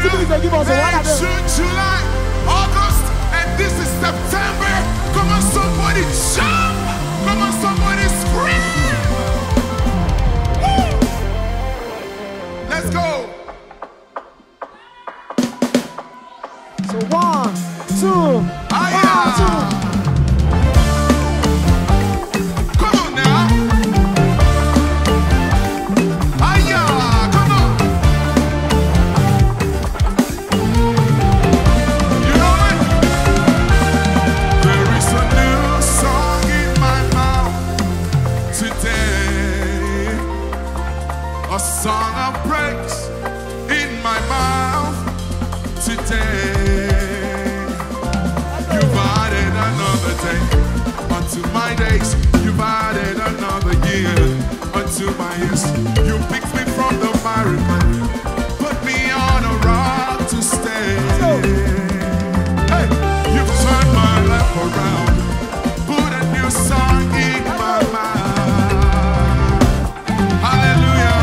June, July, August, and this is September. Come on, somebody jump! Come on, somebody scream! Woo! Let's go! So 1, 2, 1, 2. A song of praise in my mouth today. You've added another day unto my days. You've added another year unto my years. You picked me from the miry clay, put me on a rock to stay. Hey, you've turned my life around, put a new song in my mouth. Hallelujah.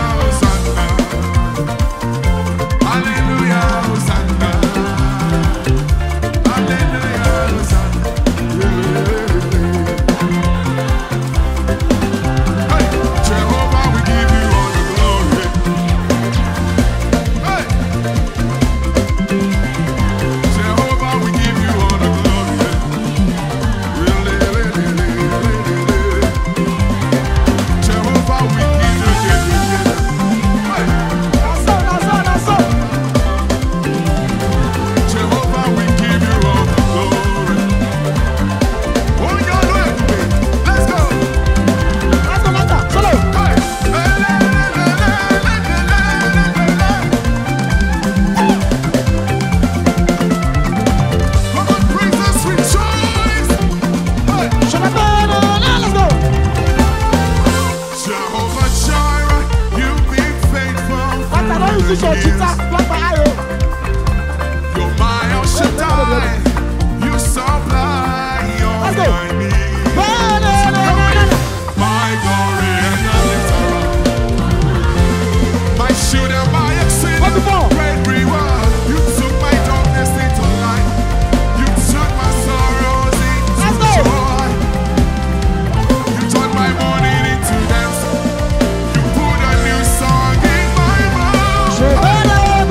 You're my El Shaddai, you supply all my needs. My glory and the lifter up, my shield and my exceeding great reward. You took my darkness into light, you took my sorrows into joy, you turned my mourning into dance, you put a new song in my mouth.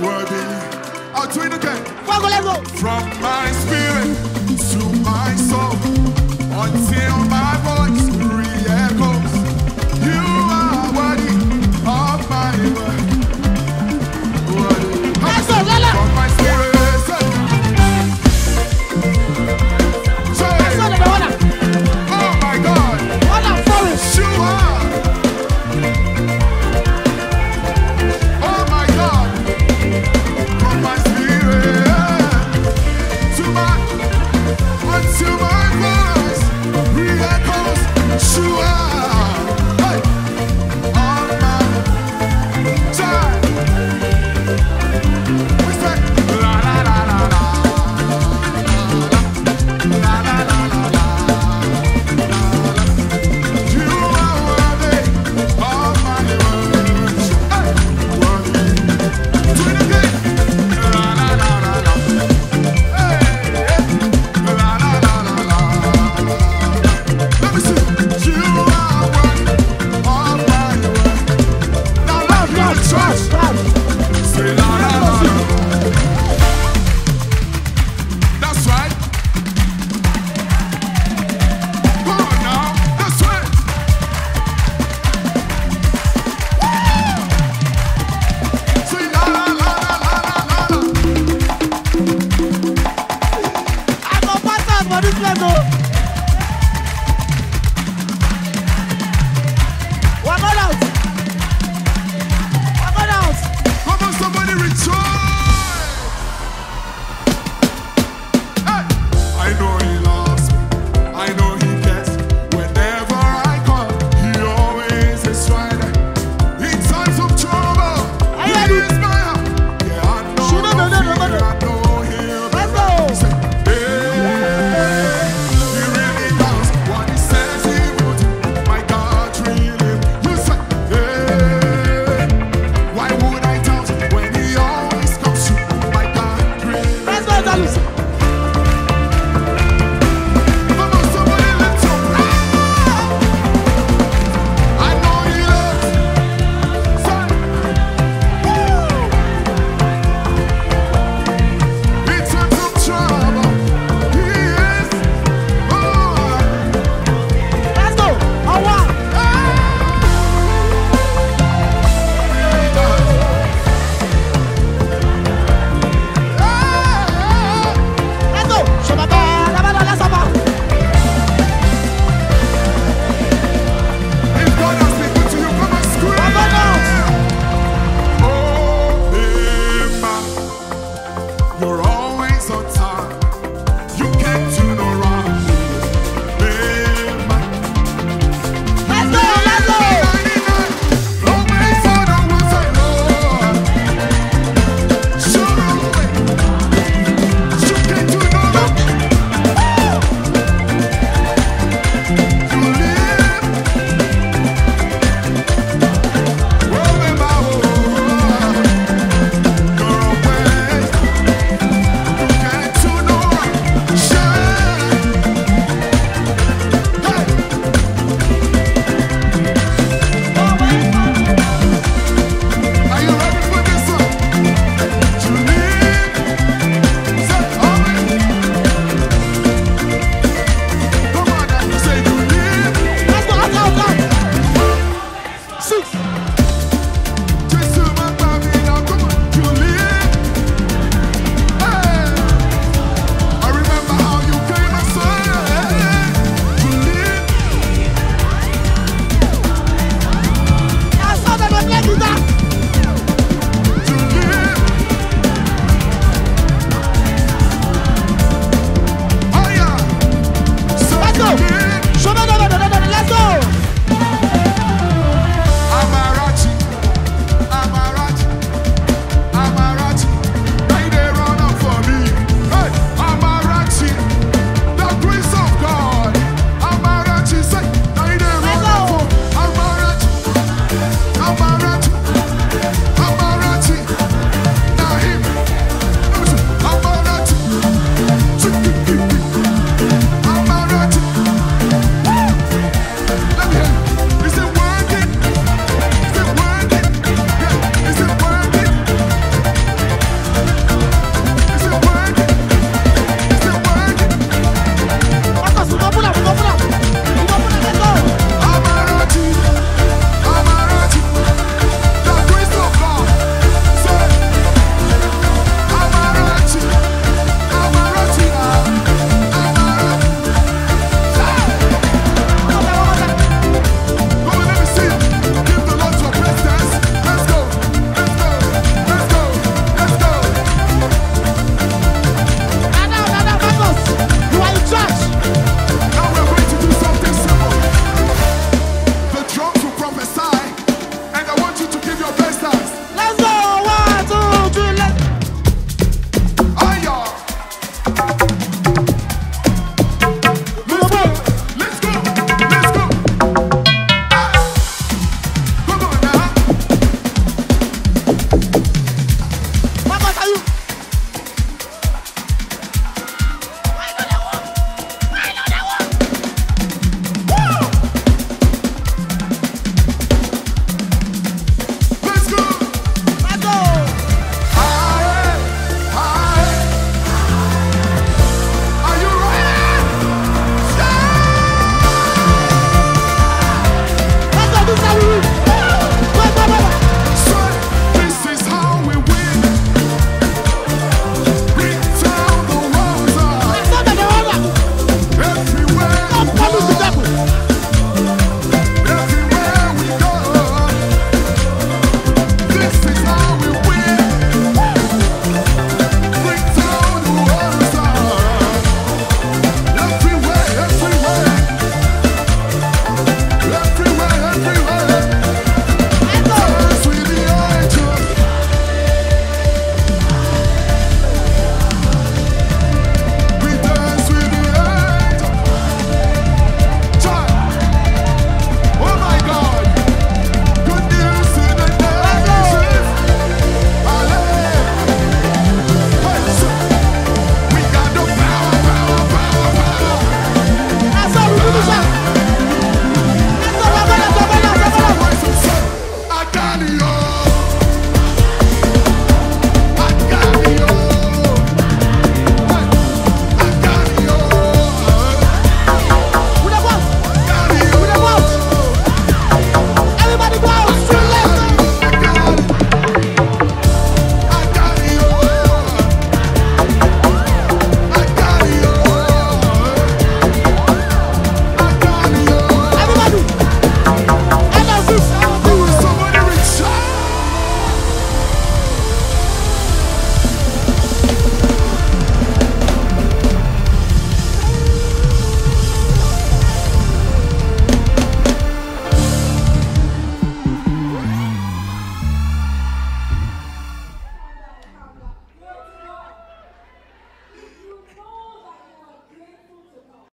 worthy. I'll do it again. Let's go. From my spirit to my soul, until my voice re-echoes. You are worthy of my word. Let's go, Lala. From my spirit. Oh my God. You are. Oh my God. From my spirit to my voice re-echoes. You are. Hey. On my time. We say la la la la la. La la la la la. You are worthy of my words. Hey, worthy. Do it again. La la la la la. Hey, la la la la la. Let me see. You are worthy of my words. Now love your church. Say la la la la. That's right. Come on now. That's right. Say la la la la la la la. I'm a bastard for this level. One more out. One more out. Come on, somebody rejoice. Hey. I know he loves me. I know he cares. Whenever I call, he always is right there. In times of trouble, Are you he ready? is my help. Yeah, I know Shoot him, no no, no, no, fear. no. I know he'll be Let's right. go. Say, hey, he really does what he says he would. My God, really. You say, hey, why would I doubt when he always comes through? My God, really. Let's go, Zalus. Come on, somebody, let's go. I know he loves. Son. In times of trouble, he is. Oh, Let's go. On one. he does. Let's go. Shababa, labala, lasaba. If God has been good to you, come and scream. One more out. Oh, Emma, you're always on time. You can't do no wrong. Emma, Let's go. Let's go. 99, always on the one side, Lord. Show the way. You can't do no wrong. You live. Oh, Emma, oh, you're always. You can't do no wrong. Shine. Hey. Are you ready for this one? You live. Say, always. Come on now. Say, you live. Let's go. Out, out, out. 6. Just to my family now. Come on. You live. Hey. I remember how you came and said, you live. Let's go. Let's play guitar. You live. Oh yeah. So Let's go. you live. Shababa, no, no, no, no, no. Let's go. Amarachi, Amarachi, Amarachi, they dey run up for me. Hey, Amarachi, the grace of God. Amarachi, say, they dey run up for Amarachi, Amarachi.